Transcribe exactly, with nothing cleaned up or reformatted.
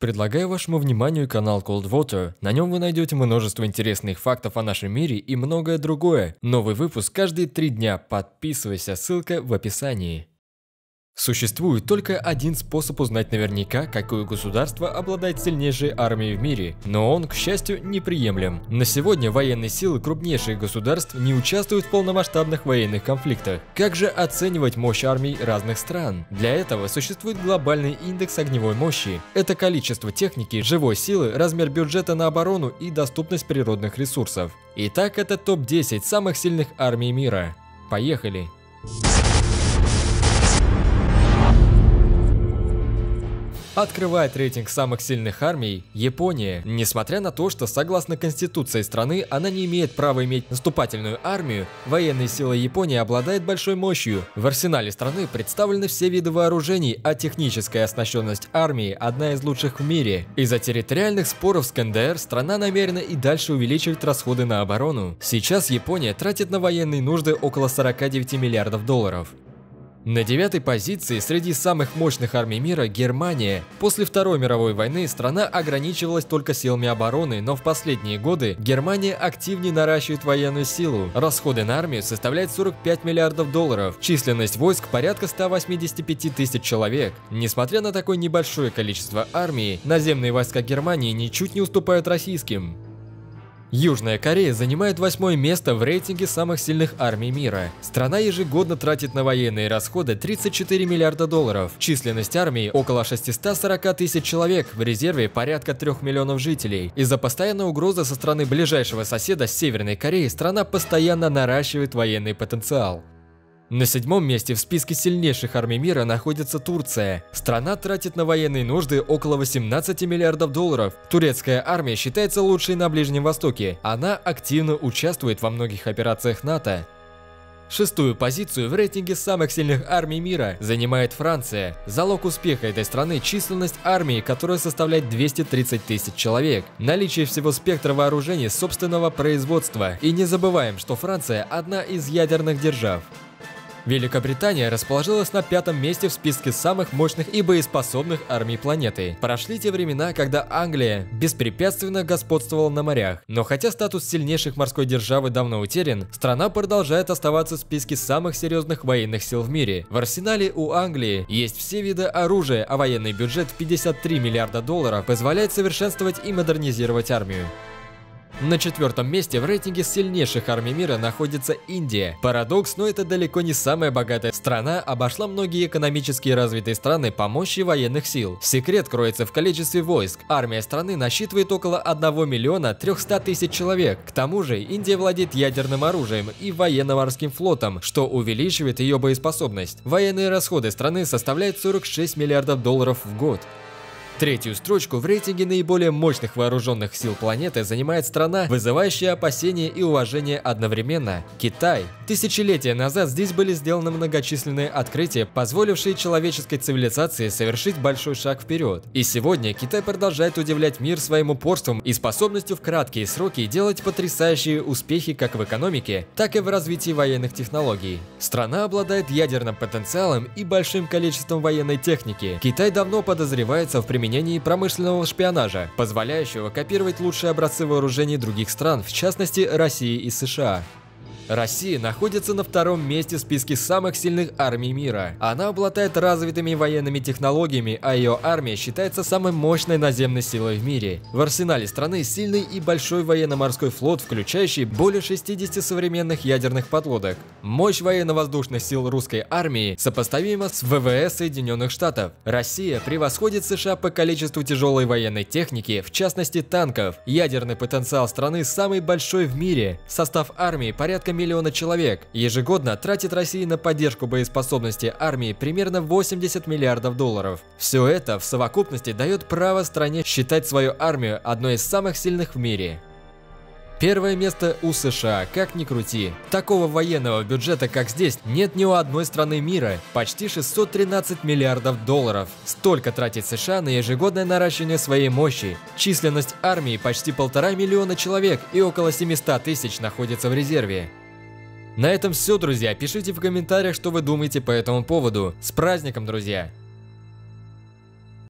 Предлагаю вашему вниманию канал Cold Water. На нем вы найдете множество интересных фактов о нашем мире и многое другое. Новый выпуск каждые три дня. Подписывайся, ссылка в описании. Существует только один способ узнать наверняка, какое государство обладает сильнейшей армией в мире, но он, к счастью, неприемлем. На сегодня военные силы крупнейших государств не участвуют в полномасштабных военных конфликтах. Как же оценивать мощь армий разных стран? Для этого существует глобальный индекс огневой мощи. Это количество техники, живой силы, размер бюджета на оборону и доступность природных ресурсов. Итак, это топ десять самых сильных армий мира. Поехали! Открывает рейтинг самых сильных армий Япония. Несмотря на то, что согласно конституции страны она не имеет права иметь наступательную армию, военные силы Японии обладают большой мощью. В арсенале страны представлены все виды вооружений, а техническая оснащенность армии одна из лучших в мире. Из-за территориальных споров с ка эн дэ эр страна намерена и дальше увеличивать расходы на оборону. Сейчас Япония тратит на военные нужды около сорока девяти миллиардов долларов. На девятой позиции среди самых мощных армий мира Германия. После Второй мировой войны страна ограничивалась только силами обороны, но в последние годы Германия активнее наращивает военную силу. Расходы на армию составляют сорок пять миллиардов долларов. Численность войск порядка ста восьмидесяти пяти тысяч человек. Несмотря на такое небольшое количество армии, наземные войска Германии ничуть не уступают российским. Южная Корея занимает восьмое место в рейтинге самых сильных армий мира. Страна ежегодно тратит на военные расходы тридцать четыре миллиарда долларов. Численность армии около шестисот сорока тысяч человек, в резерве порядка трёх миллионов жителей. Из-за постоянной угрозы со стороны ближайшего соседа Северной Кореи страна постоянно наращивает военный потенциал. На седьмом месте в списке сильнейших армий мира находится Турция. Страна тратит на военные нужды около восемнадцати миллиардов долларов. Турецкая армия считается лучшей на Ближнем Востоке. Она активно участвует во многих операциях НАТО. Шестую позицию в рейтинге самых сильных армий мира занимает Франция. Залог успеха этой страны – численность армии, которая составляет двести тридцать тысяч человек. Наличие всего спектра вооружений собственного производства. И не забываем, что Франция – одна из ядерных держав. Великобритания расположилась на пятом месте в списке самых мощных и боеспособных армий планеты. Прошли те времена, когда Англия беспрепятственно господствовала на морях. Но хотя статус сильнейших морской державы давно утерян, страна продолжает оставаться в списке самых серьезных военных сил в мире. В арсенале у Англии есть все виды оружия, а военный бюджет в пятьдесят три миллиарда долларов позволяет совершенствовать и модернизировать армию. На четвертом месте в рейтинге сильнейших армий мира находится Индия. Парадокс, но это далеко не самая богатая страна, обошла многие экономически развитые страны по мощи военных сил. Секрет кроется в количестве войск. Армия страны насчитывает около одного миллиона трёхсот тысяч человек. К тому же Индия владеет ядерным оружием и военно-морским флотом, что увеличивает ее боеспособность. Военные расходы страны составляют сорок шесть миллиардов долларов в год. Третью строчку в рейтинге наиболее мощных вооруженных сил планеты занимает страна, вызывающая опасения и уважение одновременно – Китай. Тысячелетия назад здесь были сделаны многочисленные открытия, позволившие человеческой цивилизации совершить большой шаг вперед. И сегодня Китай продолжает удивлять мир своим упорством и способностью в краткие сроки делать потрясающие успехи как в экономике, так и в развитии военных технологий. Страна обладает ядерным потенциалом и большим количеством военной техники. Китай давно подозревается в применении промышленного шпионажа, позволяющего копировать лучшие образцы вооружений других стран, в частности России и США. Россия находится на втором месте в списке самых сильных армий мира. Она обладает развитыми военными технологиями, а ее армия считается самой мощной наземной силой в мире. В арсенале страны сильный и большой военно-морской флот, включающий более шестидесяти современных ядерных подлодок. Мощь военно-воздушных сил русской армии сопоставима с вэ вэ эс Соединенных Штатов. Россия превосходит США по количеству тяжелой военной техники, в частности танков. Ядерный потенциал страны самый большой в мире. Состав армии порядка миллиона человек. Ежегодно тратит Россия на поддержку боеспособности армии примерно восемьдесят миллиардов долларов. Все это в совокупности дает право стране считать свою армию одной из самых сильных в мире. Первое место у США, как ни крути. Такого военного бюджета, как здесь, нет ни у одной страны мира. Почти шестьсот тринадцать миллиардов долларов. Столько тратит США на ежегодное наращивание своей мощи. Численность армии почти полтора миллиона человек и около семисот тысяч находится в резерве. На этом все, друзья. Пишите в комментариях, что вы думаете по этому поводу. С праздником, друзья!